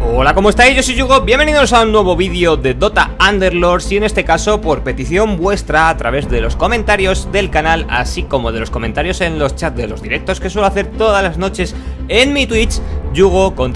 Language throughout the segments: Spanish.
Hola, ¿cómo estáis? Yo soy Yugo, bienvenidos a un nuevo vídeo de Dota Underlords y en este caso por petición vuestra a través de los comentarios del canal, así como de los comentarios en los chats de los directos que suelo hacer todas las noches en mi Twitch, Yugo con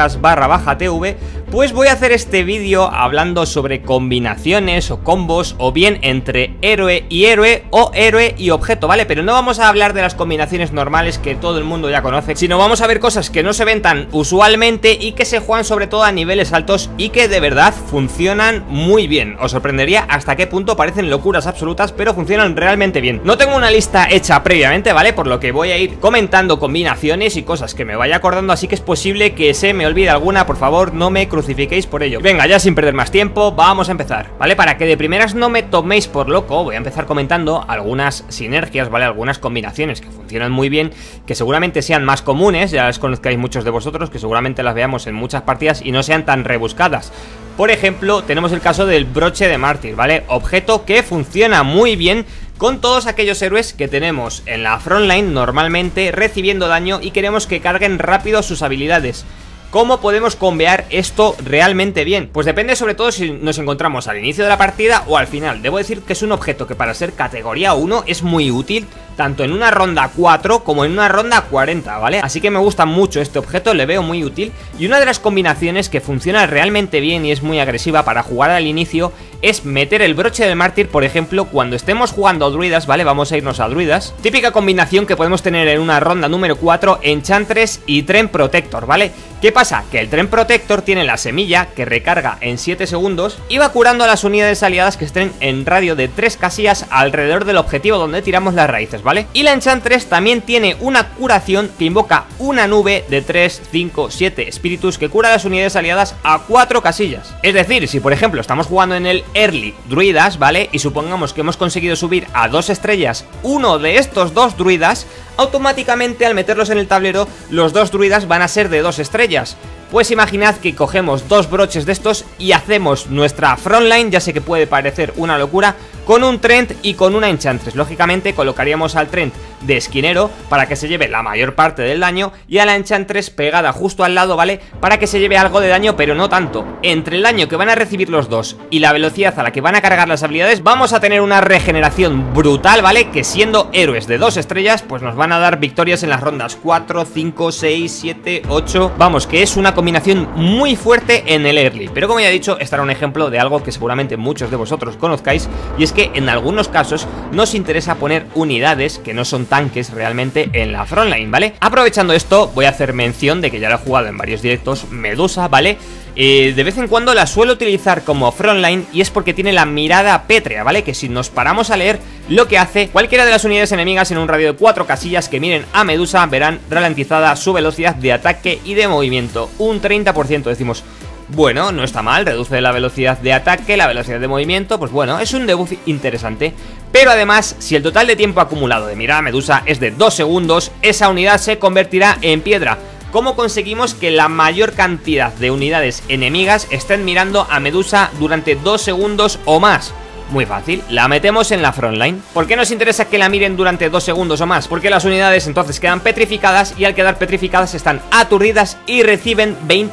3y//tv, pues voy a hacer este vídeo hablando sobre combinaciones o combos o bien entre héroe y héroe o héroe y objeto, ¿vale? Pero no vamos a hablar de las combinaciones normales que todo el mundo ya conoce, sino vamos a ver cosas que no se ven tan usualmente y que se juegan sobre todo a niveles altos y que de verdad funcionan muy bien. Os sorprendería hasta qué punto parecen locuras absolutas, pero funcionan realmente bien. No tengo una lista hecha previamente, ¿vale? Por lo que voy a ir comentando combinaciones y cosas que me vaya acordando, así que es posible que se me olvide alguna. Por favor, no me crucifiquéis por ello. Venga, ya sin perder más tiempo, vamos a empezar, ¿vale? Para que de primeras no me toméis por loco, voy a empezar comentando algunas sinergias, ¿vale? Algunas combinaciones que funcionan muy bien, que seguramente sean más comunes, ya las conozcáis muchos de vosotros, que seguramente las veamos en muchas partidas y no sean tan rebuscadas. Por ejemplo, tenemos el caso del broche de mártir, ¿vale? Objeto que funciona muy bien con todos aquellos héroes que tenemos en la frontline normalmente recibiendo daño y queremos que carguen rápido sus habilidades. ¿Cómo podemos combear esto realmente bien? Pues depende sobre todo si nos encontramos al inicio de la partida o al final. Debo decir que es un objeto que para ser categoría 1 es muy útil, tanto en una ronda 4 como en una ronda 40, ¿vale? Así que me gusta mucho este objeto, le veo muy útil. Y una de las combinaciones que funciona realmente bien y es muy agresiva para jugar al inicio es meter el broche del mártir, por ejemplo, cuando estemos jugando a druidas, ¿vale? Vamos a irnos a druidas. Típica combinación que podemos tener en una ronda número 4, Enchantress y Tren Protector, ¿vale? ¿Qué pasa? Que el Tren Protector tiene la semilla que recarga en 7 segundos y va curando a las unidades aliadas que estén en radio de 3 casillas alrededor del objetivo donde tiramos las raíces, ¿vale? Y la Enchantress también tiene una curación que invoca una nube de 3, 5, 7 espíritus que cura a las unidades aliadas a 4 casillas. Es decir, si por ejemplo estamos jugando en el early druidas, ¿vale? Y supongamos que hemos conseguido subir a 2 estrellas uno de estos 2 druidas, automáticamente al meterlos en el tablero los 2 druidas van a ser de 2 estrellas. Pues imaginad que cogemos 2 broches de estos y hacemos nuestra frontline, ya sé que puede parecer una locura, con un Trent y con una Enchantress. Lógicamente colocaríamos al Trent de esquinero para que se lleve la mayor parte del daño y a la Enchantress pegada justo al lado, ¿vale? Para que se lleve algo de daño, pero no tanto. Entre el daño que van a recibir los dos y la velocidad a la que van a cargar las habilidades, vamos a tener una regeneración brutal, ¿vale? Que siendo héroes de 2 estrellas, pues nos van a dar victorias en las rondas 4, 5, 6, 7, 8... Vamos, que es una combinación muy fuerte en el early. Pero como ya he dicho, estará un ejemplo de algo que seguramente muchos de vosotros conozcáis, y es que en algunos casos nos interesa poner unidades que no son tanques realmente en la frontline, ¿vale? Aprovechando esto, voy a hacer mención de que ya lo he jugado en varios directos, Medusa, ¿vale? De vez en cuando la suelo utilizar como frontline y es porque tiene la mirada pétrea, ¿vale? Que si nos paramos a leer lo que hace, cualquiera de las unidades enemigas en un radio de 4 casillas que miren a Medusa verán ralentizada su velocidad de ataque y de movimiento, un 30%, decimos. Bueno, no está mal, reduce la velocidad de ataque, la velocidad de movimiento, pues bueno, es un debuff interesante. Pero además, si el total de tiempo acumulado de mirar a Medusa es de 2 segundos, esa unidad se convertirá en piedra. ¿Cómo conseguimos que la mayor cantidad de unidades enemigas estén mirando a Medusa durante 2 segundos o más? Muy fácil, la metemos en la frontline. ¿Por qué nos interesa que la miren durante 2 segundos o más? Porque las unidades entonces quedan petrificadas y al quedar petrificadas están aturdidas y reciben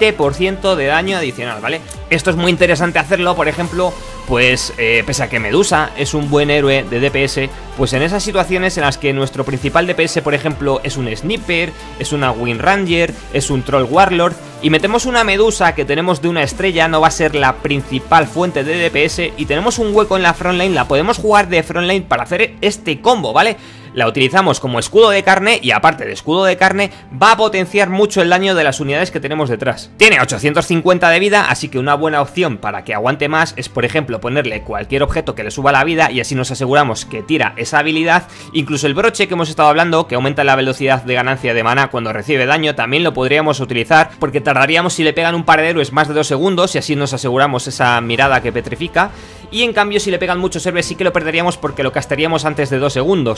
20% de daño adicional, ¿vale? Esto es muy interesante hacerlo, por ejemplo, pues pese a que Medusa es un buen héroe de DPS, pues en esas situaciones en las que nuestro principal DPS, por ejemplo, es un Sniper, es una Wind Ranger, es un Troll Warlord, y metemos una Medusa que tenemos de una estrella, no va a ser la principal fuente de DPS, y tenemos un hueco en la frontline, la podemos jugar de frontline para hacer este combo, ¿vale? La utilizamos como escudo de carne y aparte de escudo de carne va a potenciar mucho el daño de las unidades que tenemos detrás. Tiene 850 de vida, así que una buena opción para que aguante más es, por ejemplo, ponerle cualquier objeto que le suba la vida y así nos aseguramos que tira esa habilidad. Incluso el broche que hemos estado hablando, que aumenta la velocidad de ganancia de mana cuando recibe daño, también lo podríamos utilizar porque tardaríamos, si le pegan un par de héroes, más de 2 segundos y así nos aseguramos esa mirada que petrifica. Y en cambio si le pegan muchos héroes sí que lo perderíamos porque lo castaríamos antes de 2 segundos. Por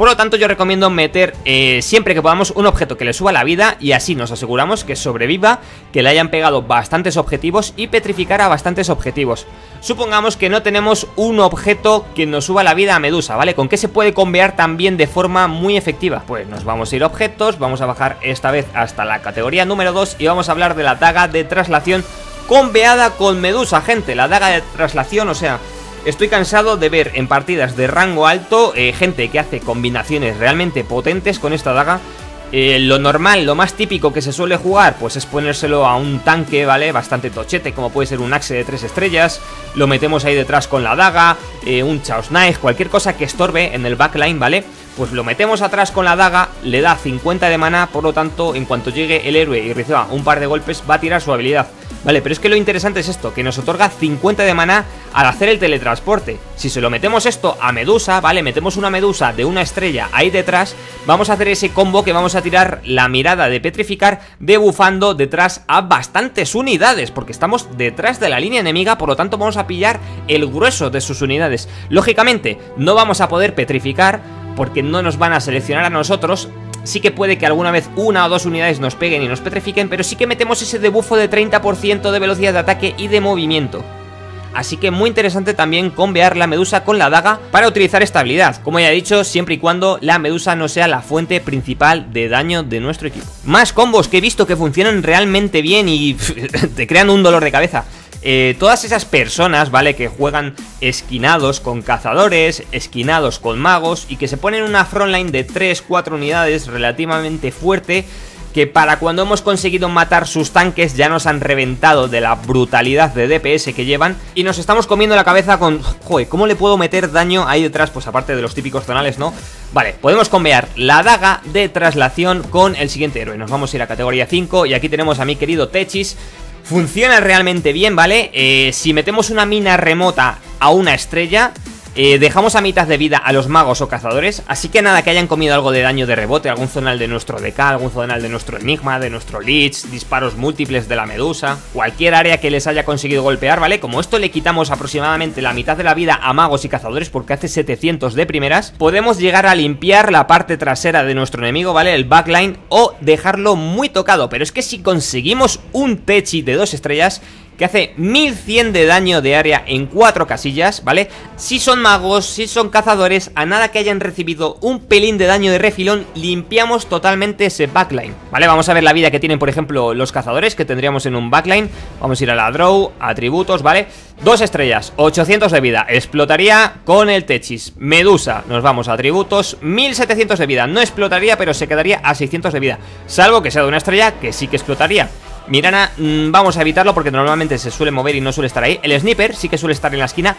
Por lo tanto yo recomiendo meter siempre que podamos un objeto que le suba la vida, y así nos aseguramos que sobreviva, que le hayan pegado bastantes objetivos y petrificar a bastantes objetivos. Supongamos que no tenemos un objeto que nos suba la vida a Medusa, ¿vale? ¿Con qué se puede convear también de forma muy efectiva? Pues nos vamos a ir a objetos, vamos a bajar esta vez hasta la categoría número 2 y vamos a hablar de la daga de traslación conveada con Medusa, gente. La daga de traslación, o sea, estoy cansado de ver en partidas de rango alto gente que hace combinaciones realmente potentes con esta daga. Lo normal, lo más típico que se suele jugar, pues es ponérselo a un tanque, ¿vale? Bastante tochete, como puede ser un Axe de 3 estrellas. Lo metemos ahí detrás con la daga, un Chaos Knight, cualquier cosa que estorbe en el backline, ¿vale? Pues lo metemos atrás con la daga, le da 50 de maná, por lo tanto, en cuanto llegue el héroe y reciba un par de golpes, va a tirar su habilidad. Vale, pero es que lo interesante es esto, que nos otorga 50 de maná al hacer el teletransporte. Si se lo metemos esto a Medusa, vale, metemos una Medusa de una estrella ahí detrás, vamos a hacer ese combo que vamos a tirar la mirada de petrificar, debufando detrás a bastantes unidades, porque estamos detrás de la línea enemiga, por lo tanto vamos a pillar el grueso de sus unidades. Lógicamente, no vamos a poder petrificar, porque no nos van a seleccionar a nosotros. Sí que puede que alguna vez una o dos unidades nos peguen y nos petrifiquen, pero sí que metemos ese debufo de 30% de velocidad de ataque y de movimiento. Así que muy interesante también convear la Medusa con la daga para utilizar esta habilidad, como ya he dicho, siempre y cuando la Medusa no sea la fuente principal de daño de nuestro equipo. Más combos que he visto que funcionan realmente bien y te crean un dolor de cabeza. Todas esas personas, ¿vale? Que juegan esquinados con cazadores, esquinados con magos y que se ponen una frontline de 3-4 unidades relativamente fuerte, que para cuando hemos conseguido matar sus tanques ya nos han reventado de la brutalidad de DPS que llevan y nos estamos comiendo la cabeza con... Joder, ¿cómo le puedo meter daño ahí detrás? Pues aparte de los típicos zonales, ¿no? Vale, podemos convear la daga de traslación con el siguiente héroe. Nos vamos a ir a categoría 5 y aquí tenemos a mi querido Techis. Funciona realmente bien, ¿vale? Si metemos una mina remota a una estrella, dejamos a mitad de vida a los magos o cazadores. Así que nada, que hayan comido algo de daño de rebote, algún zonal de nuestro DK, algún zonal de nuestro Enigma, de nuestro Lich, disparos múltiples de la Medusa, cualquier área que les haya conseguido golpear, ¿vale? Como esto le quitamos aproximadamente la mitad de la vida a magos y cazadores, porque hace 700 de primeras, podemos llegar a limpiar la parte trasera de nuestro enemigo, ¿vale? El backline, o dejarlo muy tocado. Pero es que si conseguimos un Techi de 2 estrellas que hace 1100 de daño de área en 4 casillas, ¿vale? Si son magos, si son cazadores, a nada que hayan recibido un pelín de daño de refilón, limpiamos totalmente ese backline, ¿vale? Vamos a ver la vida que tienen, por ejemplo, los cazadores que tendríamos en un backline. Vamos a ir a la draw, atributos, ¿vale? 2 estrellas, 800 de vida, explotaría con el Techis. Medusa, nos vamos a atributos, 1700 de vida, no explotaría, pero se quedaría a 600 de vida, salvo que sea de una estrella que sí que explotaría. Mirana, vamos a evitarlo porque normalmente se suele mover y no suele estar ahí. El Sniper sí que suele estar en la esquina.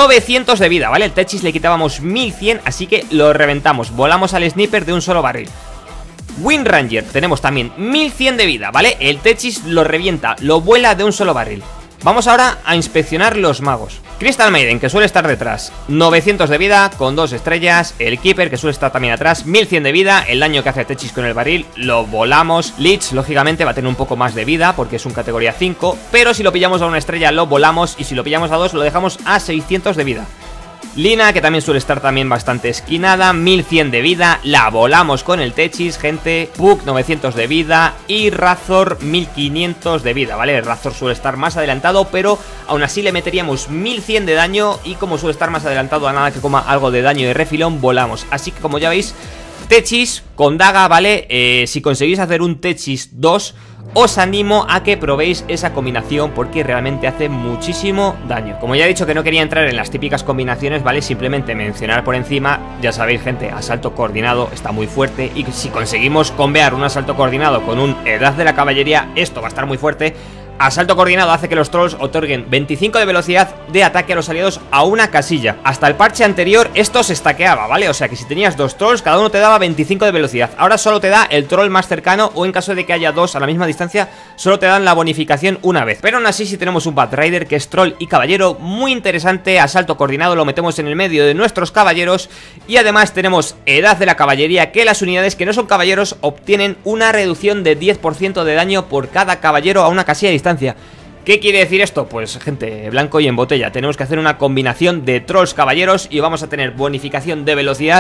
900 de vida, ¿vale? El Techis le quitábamos 1100, así que lo reventamos. Volamos al Sniper de un solo barril. Wind Ranger, tenemos también 1100 de vida, ¿vale? El Techis lo revienta, lo vuela de un solo barril. Vamos ahora a inspeccionar los magos. Crystal Maiden, que suele estar detrás, 900 de vida con 2 estrellas. El Keeper, que suele estar también atrás, 1100 de vida. El daño que hace Techis con el barril lo volamos. Lich, lógicamente, va a tener un poco más de vida porque es un categoría 5, pero si lo pillamos a una estrella lo volamos, y si lo pillamos a 2 lo dejamos a 600 de vida. Lina, que también suele estar también bastante esquinada, 1100 de vida, la volamos con el Techis, gente. Puck, 900 de vida, y Razor, 1500 de vida, ¿vale? Razor suele estar más adelantado, pero aún así le meteríamos 1100 de daño, y como suele estar más adelantado, a nada que coma algo de daño de refilón, volamos. Así que como ya veis, Techis con daga, ¿vale? Si conseguís hacer un Techis 2, os animo a que probéis esa combinación porque realmente hace muchísimo daño. Como ya he dicho que no quería entrar en las típicas combinaciones, ¿vale? Simplemente mencionar por encima, ya sabéis, gente, asalto coordinado está muy fuerte, y si conseguimos convear un asalto coordinado con un Edad de la Caballería, esto va a estar muy fuerte. Asalto coordinado hace que los trolls otorguen 25 de velocidad de ataque a los aliados a una casilla. Hasta el parche anterior esto se stackeaba, ¿vale? O sea que si tenías 2 trolls, cada uno te daba 25 de velocidad. Ahora solo te da el troll más cercano, o en caso de que haya 2 a la misma distancia, solo te dan la bonificación una vez. Pero aún así, si tenemos un Batrider que es troll y caballero, muy interesante. Asalto coordinado lo metemos en el medio de nuestros caballeros, y además tenemos Edad de la Caballería, que las unidades que no son caballeros obtienen una reducción de 10% de daño por cada caballero a una casilla de distancia. ¿Qué quiere decir esto? Pues gente, blanco y en botella. Tenemos que hacer una combinación de trolls caballeros y vamos a tener bonificación de velocidad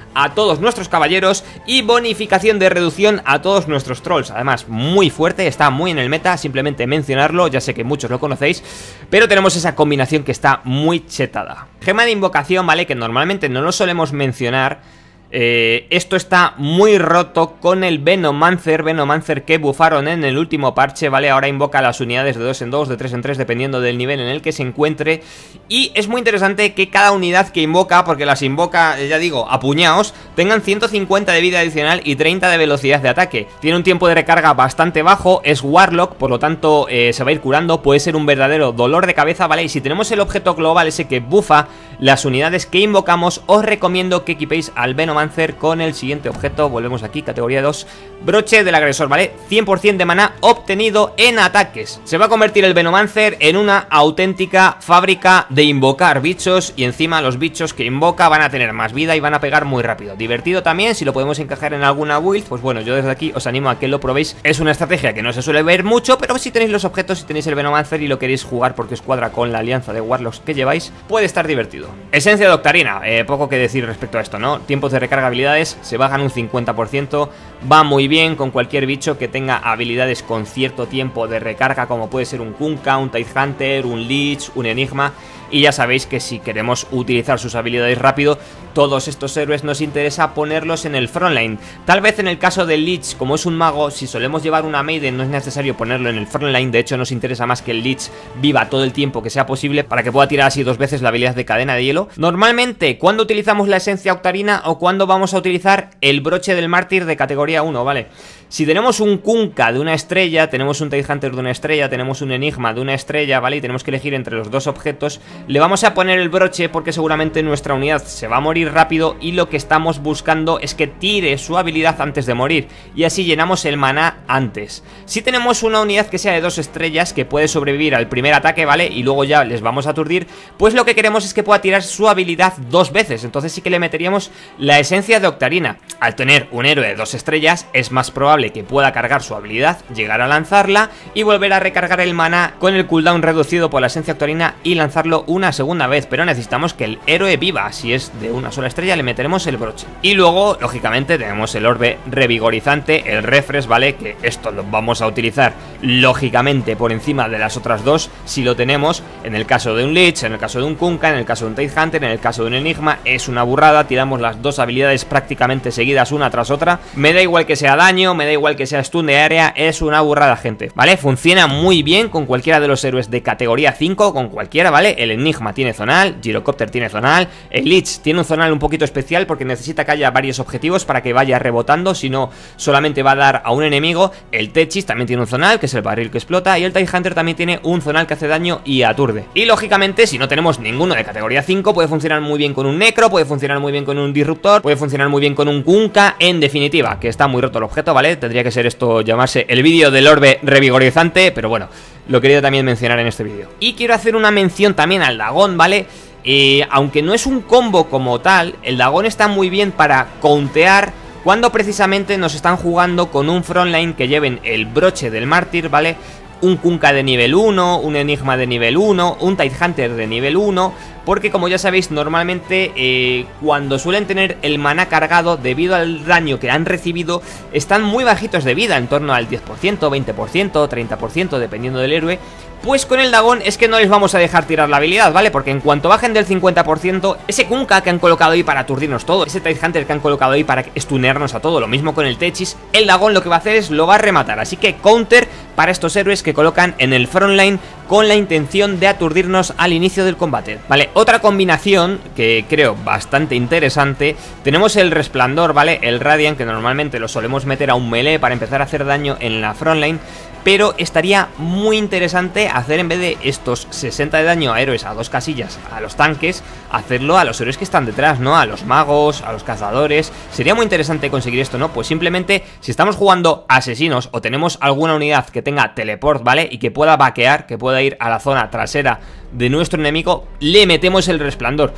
a todos nuestros caballeros y bonificación de reducción a todos nuestros trolls. Además, muy fuerte, está muy en el meta, simplemente mencionarlo, ya sé que muchos lo conocéis, pero tenemos esa combinación que está muy chetada. Gema de invocación, ¿vale? Que normalmente no lo solemos mencionar. Esto está muy roto con el Venomancer que bufaron en el último parche, ¿vale? Ahora invoca las unidades de 2 en 2, de 3 en 3, dependiendo del nivel en el que se encuentre. Y es muy interesante que cada unidad que invoca, porque las invoca, ya digo, a puñados, tengan 150 de vida adicional y 30 de velocidad de ataque. Tiene un tiempo de recarga bastante bajo, es Warlock, por lo tanto se va a ir curando, puede ser un verdadero dolor de cabeza, ¿vale? Y si tenemos el objeto global ese que bufa las unidades que invocamos, os recomiendo que equipéis al Venomancer con el siguiente objeto. Volvemos aquí, categoría 2, broche del agresor, ¿vale? 100% de maná obtenido en ataques. Se va a convertir el Venomancer en una auténtica fábrica de invocar bichos, y encima los bichos que invoca van a tener más vida y van a pegar muy rápido. Divertido también, si lo podemos encajar en alguna build, pues bueno, yo desde aquí os animo a que lo probéis. Es una estrategia que no se suele ver mucho, pero si tenéis los objetos, si tenéis el Venomancer y lo queréis jugar porque os cuadra con la alianza de Warlocks que lleváis, puede estar divertido. Esencia de Octarina, poco que decir respecto a esto, ¿no? Tiempos de recarga habilidades se bajan un 50%, va muy bien con cualquier bicho que tenga habilidades con cierto tiempo de recarga, como puede ser un Kunkka, un Tidehunter, un Lich, un Enigma. Y ya sabéis que si queremos utilizar sus habilidades rápido, todos estos héroes nos interesa ponerlos en el frontline. Tal vez en el caso del Lich, como es un mago, si solemos llevar una Maiden no es necesario ponerlo en el frontline. De hecho nos interesa más que el Lich viva todo el tiempo que sea posible para que pueda tirar así 2 veces la habilidad de cadena de hielo. Normalmente, ¿cuándo utilizamos la esencia octarina o cuándo vamos a utilizar el broche del mártir de categoría 1, ¿vale? Si tenemos un Kunkka de una estrella, tenemos un Tidehunter de una estrella, tenemos un Enigma de una estrella, ¿vale? Y tenemos que elegir entre los dos objetos, le vamos a poner el broche porque seguramente nuestra unidad se va a morir rápido y lo que estamos buscando es que tire su habilidad antes de morir y así llenamos el maná antes. Si tenemos una unidad que sea de 2 estrellas que puede sobrevivir al primer ataque, ¿vale? Y luego ya les vamos a aturdir, pues lo que queremos es que pueda tirar su habilidad 2 veces, entonces sí que le meteríamos la esencia de Octarina. Al tener un héroe de 2 estrellas es más probable que pueda cargar su habilidad, llegar a lanzarla y volver a recargar el maná con el cooldown reducido por la esencia octarina y lanzarlo una segunda vez, pero necesitamos que el héroe viva. Si es de una sola estrella le meteremos el broche. Y luego, lógicamente, tenemos el orbe revigorizante, el refresh, ¿vale? Que esto lo vamos a utilizar, lógicamente, por encima de las otras dos, si lo tenemos, en el caso de un Lich, en el caso de un Kunkka, en el caso de un Tidehunter, en el caso de un Enigma. Es una burrada, tiramos las dos habilidades prácticamente seguidas una tras otra. Me da igual que sea daño, me da igual que sea stun de área, es una burrada, gente, ¿vale? Funciona muy bien con cualquiera de los héroes de categoría 5, con cualquiera, ¿vale? El Enigma tiene zonal, Gyrocopter tiene zonal, el Lich tiene un zonal un poquito especial porque necesita que haya varios objetivos para que vaya rebotando, si no solamente va a dar a un enemigo. El Techis también tiene un zonal, que es el barril que explota, y el Tidehunter también tiene un zonal que hace daño y aturde. Y lógicamente, si no tenemos ninguno de categoría 5, puede funcionar muy bien con un Necro, puede funcionar muy bien con un Disruptor, puede funcionar muy bien con un Kunkka, en definitiva, que está muy roto el objeto, ¿vale? Tendría que ser esto, llamarse el vídeo del orbe revigorizante, pero bueno, lo quería también mencionar en este vídeo. Y quiero hacer una mención también al Dagón, ¿vale? Aunque no es un combo como tal, el Dagón está muy bien para countear cuando precisamente nos están jugando con un frontline que lleven el broche del mártir, ¿vale? Un Kunkka de nivel 1, un Enigma de nivel 1, un Tidehunter de nivel 1, porque como ya sabéis, normalmente cuando suelen tener el maná cargado, debido al daño que han recibido, están muy bajitos de vida, en torno al 10%, 20%, 30%, dependiendo del héroe. Pues con el Dagón es que no les vamos a dejar tirar la habilidad, ¿vale? Porque en cuanto bajen del 50%, ese Kunkka que han colocado ahí para aturdirnos todo, ese Tidehunter que han colocado ahí para stunearnos a todo, lo mismo con el Techis, el Dagón lo que va a hacer es lo va a rematar. Así que counter para estos héroes que colocan en el frontline con la intención de aturdirnos al inicio del combate. Vale, otra combinación que creo bastante interesante, tenemos el Resplandor, ¿vale? El Radiant, que normalmente lo solemos meter a un melee para empezar a hacer daño en la frontline, pero estaría muy interesante hacer, en vez de estos 60 de daño a héroes a 2 casillas a los tanques, hacerlo a los héroes que están detrás, ¿no? A los magos, a los cazadores. Sería muy interesante conseguir esto, ¿no? Pues simplemente, si estamos jugando asesinos o tenemos alguna unidad que tenga teleport, ¿vale? Y que pueda vaquear, que pueda ir a la zona trasera de nuestro enemigo, le metemos el Resplandor.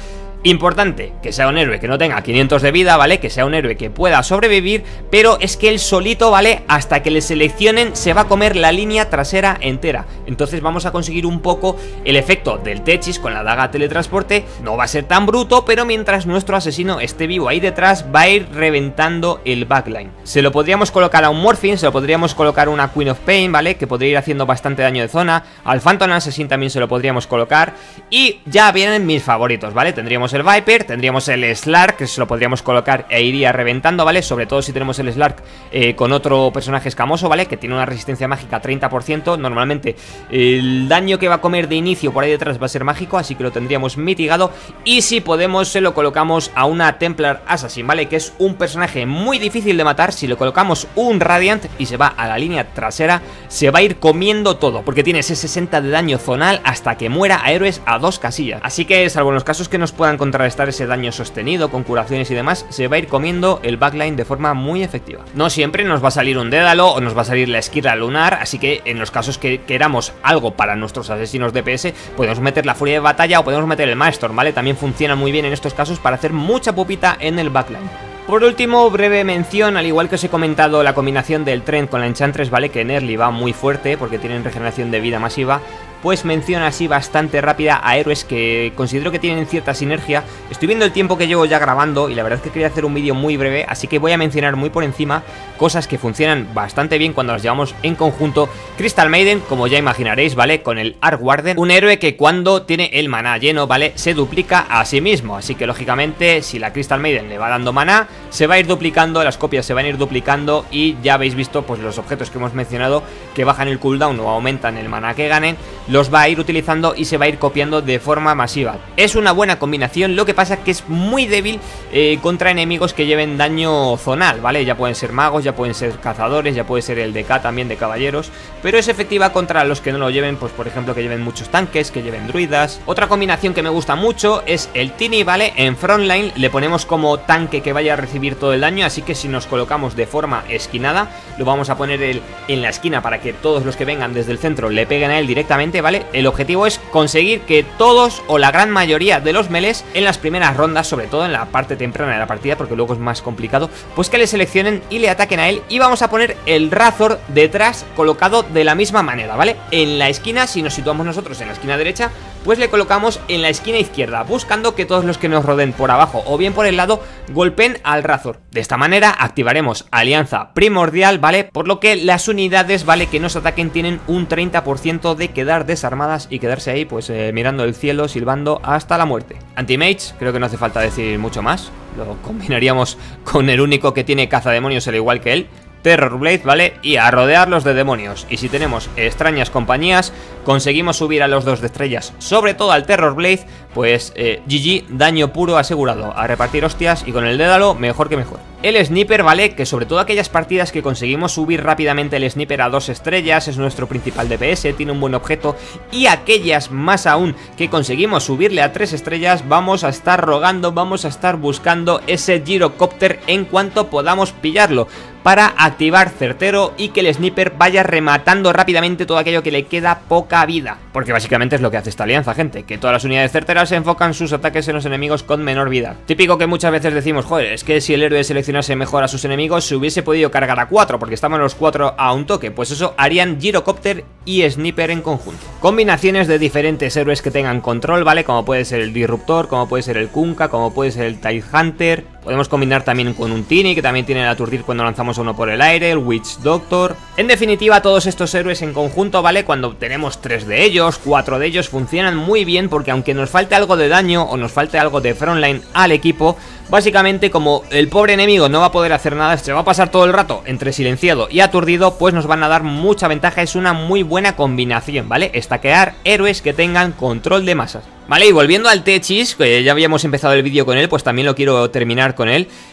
Importante, que sea un héroe que no tenga 500 de vida, ¿vale? Que sea un héroe que pueda sobrevivir, pero es que él solito, ¿vale? Hasta que le seleccionen se va a comer la línea trasera entera. Entonces vamos a conseguir un poco el efecto del Techis con la daga teletransporte. No va a ser tan bruto, pero mientras nuestro asesino esté vivo ahí detrás, va a ir reventando el backline. Se lo podríamos colocar a un Morphine, se lo podríamos colocar a una Queen of Pain, ¿vale? Que podría ir haciendo bastante daño de zona. Al Phantom Assassin también se lo podríamos colocar. Y ya vienen mis favoritos, ¿vale? Tendríamos el Viper, tendríamos el Slark, que se lo podríamos colocar e iría reventando, ¿vale? Sobre todo si tenemos el Slark con otro personaje escamoso, ¿vale? Que tiene una resistencia mágica 30%. Normalmente el daño que va a comer de inicio por ahí detrás va a ser mágico, así que lo tendríamos mitigado. Y si podemos se lo colocamos a una Templar Assassin, ¿vale? Que es un personaje muy difícil de matar. Si le colocamos un Radiant y se va a la línea trasera, se va a ir comiendo todo, porque tiene ese 60 de daño zonal hasta que muera a héroes a 2 casillas. Así que salvo en los casos que nos puedan contrarrestar ese daño sostenido con curaciones y demás, se va a ir comiendo el backline de forma muy efectiva. No siempre nos va a salir un Dédalo o nos va a salir la esquirla lunar, así que en los casos que queramos algo para nuestros asesinos DPS, podemos meter la furia de batalla o podemos meter el Maelstrom, ¿vale? También funciona muy bien en estos casos para hacer mucha pupita en el backline. Por último, breve mención, al igual que os he comentado la combinación del Trend con la Enchantress, ¿vale? Que en early va muy fuerte porque tienen regeneración de vida masiva. Pues menciona así bastante rápida a héroes que considero que tienen cierta sinergia. Estoy viendo el tiempo que llevo ya grabando y la verdad es que quería hacer un vídeo muy breve, así que voy a mencionar muy por encima cosas que funcionan bastante bien cuando las llevamos en conjunto. Crystal Maiden, como ya imaginaréis, ¿vale? Con el Arc Warden, un héroe que cuando tiene el maná lleno, ¿vale? Se duplica a sí mismo, así que lógicamente si la Crystal Maiden le va dando maná, se va a ir duplicando, las copias se van a ir duplicando y ya habéis visto pues los objetos que hemos mencionado que bajan el cooldown o aumentan el maná que ganen, los va a ir utilizando y se va a ir copiando de forma masiva. Es una buena combinación, lo que pasa que es muy débil contra enemigos que lleven daño zonal, ¿vale? Ya pueden ser magos, ya pueden ser cazadores, ya puede ser el DK también de caballeros, pero es efectiva contra los que no lo lleven, pues por ejemplo que lleven muchos tanques, que lleven druidas. Otra combinación que me gusta mucho es el Tiny, ¿vale? En frontline le ponemos como tanque que vaya a recibir todo el daño, así que si nos colocamos de forma esquinada, lo vamos a poner en la esquina para que todos los que vengan desde el centro le peguen a él directamente, ¿vale? El objetivo es conseguir que todos o la gran mayoría de los melees en las primeras rondas, sobre todo en la parte temprana de la partida, porque luego es más complicado, pues que le seleccionen y le ataquen a él. Y vamos a poner el Razor detrás colocado de la misma manera, ¿vale? En la esquina, si nos situamos nosotros en la esquina derecha, pues le colocamos en la esquina izquierda, buscando que todos los que nos rodeen por abajo o bien por el lado golpeen al Razor. De esta manera activaremos alianza primordial, ¿vale? Por lo que las unidades, ¿vale? Que nos ataquen tienen un 30% de quedar desarmadas y quedarse ahí pues mirando el cielo, silbando hasta la muerte. Anti-Mage, creo que no hace falta decir mucho más. Lo combinaríamos con el único que tiene cazademonios al igual que él, Terrorblade, ¿vale? Y a rodearlos de demonios. Y si tenemos extrañas compañías, conseguimos subir a los 2 de estrellas, sobre todo al Terrorblade, pues GG, daño puro asegurado, a repartir hostias y con el Dédalo mejor que mejor. El Sniper, ¿vale? Que sobre todo aquellas partidas que conseguimos subir rápidamente el Sniper a 2 estrellas, es nuestro principal DPS, tiene un buen objeto, y aquellas más aún que conseguimos subirle a 3 estrellas, vamos a estar rogando, vamos a estar buscando ese Gyrocopter en cuanto podamos pillarlo, para activar certero y que el Sniper vaya rematando rápidamente todo aquello que le queda poca vida. Porque básicamente es lo que hace esta alianza, gente, que todas las unidades certeras se enfocan sus ataques en los enemigos con menor vida. Típico que muchas veces decimos, joder, es que si el héroe seleccionase mejor a sus enemigos se hubiese podido cargar a 4, porque estaban los 4 a un toque. Pues eso harían Gyrocopter y Sniper en conjunto. Combinaciones de diferentes héroes que tengan control, ¿vale? Como puede ser el Disruptor, como puede ser el Kunkka, como puede ser el Tidehunter. Podemos combinar también con un Tiny, que también tiene el aturdir cuando lanzamos uno por el aire, el Witch Doctor. En definitiva, todos estos héroes en conjunto, ¿vale? Cuando tenemos 3 de ellos, 4 de ellos, funcionan muy bien, porque aunque nos falte algo de daño o nos falte algo de frontline al equipo, básicamente como el pobre enemigo no va a poder hacer nada, se va a pasar todo el rato entre silenciado y aturdido, pues nos van a dar mucha ventaja. Es una muy buena combinación, ¿vale? Stackear héroes que tengan control de masas. Vale, y volviendo al Techis, que ya habíamos empezado el vídeo con él, pues también lo quiero terminar con él.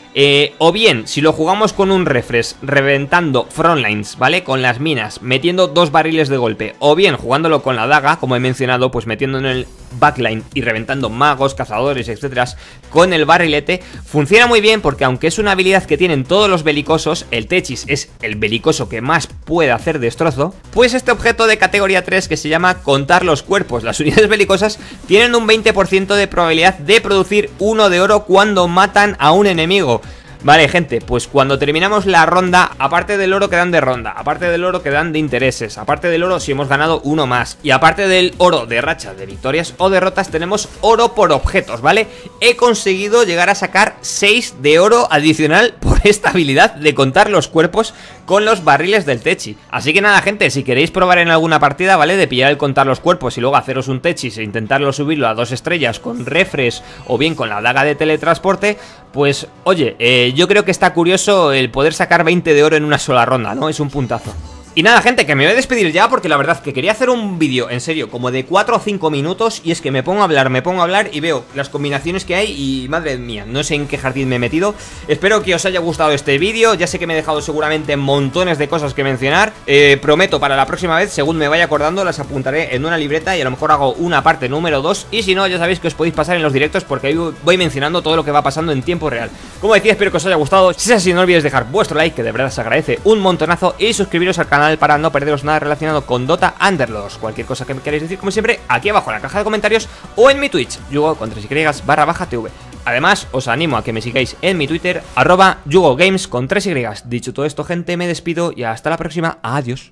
O bien, si lo jugamos con un refresh, reventando frontlines, ¿vale? Con las minas, metiendo 2 barriles de golpe. O bien, jugándolo con la daga, como he mencionado, pues metiendo en el backline y reventando magos, cazadores, etcétera, con el barrilete. Funciona muy bien porque aunque es una habilidad que tienen todos los belicosos, el Techis es el belicoso que más puede hacer destrozo, pues este objeto de categoría 3 que se llama contar los cuerpos, las unidades belicosas tienen un 20% de probabilidad de producir 1 de oro cuando matan a un enemigo. Vale, gente, pues cuando terminamos la ronda, aparte del oro que dan de ronda, aparte del oro que dan de intereses, aparte del oro si hemos ganado uno más, y aparte del oro de racha de victorias o derrotas, tenemos oro por objetos, ¿vale? He conseguido llegar a sacar 6 de oro adicional por esta habilidad de contar los cuerpos con los barriles del Techi. Así que nada, gente, si queréis probar en alguna partida, ¿vale? De pillar el contar los cuerpos y luego haceros un Techis e intentarlo subirlo a 2 estrellas con refresh o bien con la daga de teletransporte, pues oye, yo creo que está curioso el poder sacar 20 de oro en una sola ronda, ¿no? Es un puntazo. Y nada, gente, que me voy a despedir ya porque la verdad que quería hacer un vídeo, en serio, como de 4 o 5 minutos. Y es que me pongo a hablar y veo las combinaciones que hay y madre mía, no sé en qué jardín me he metido. Espero que os haya gustado este vídeo. Ya sé que me he dejado seguramente montones de cosas que mencionar. Prometo para la próxima vez, según me vaya acordando, las apuntaré en una libreta y a lo mejor hago una parte número 2. Y si no, ya sabéis que os podéis pasar en los directos porque ahí voy mencionando todo lo que va pasando en tiempo real. Como decía, espero que os haya gustado. Si es así, no olvidéis dejar vuestro like, que de verdad se agradece un montonazo, y suscribiros al canal para no perderos nada relacionado con Dota Underlords. Cualquier cosa que me queráis decir, como siempre, aquí abajo en la caja de comentarios o en mi Twitch, Yugo con 3y_tv. Además, os animo a que me sigáis en mi Twitter, @YugoGames con 3y. Dicho todo esto, gente, me despido y hasta la próxima. Adiós.